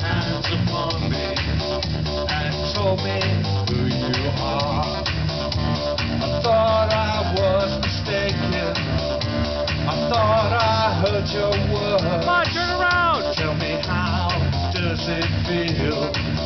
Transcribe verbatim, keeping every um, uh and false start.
hands upon me and told me who you are. I thought I was mistaken. I thought I heard your words. Come on, turn around. Tell me, how does it feel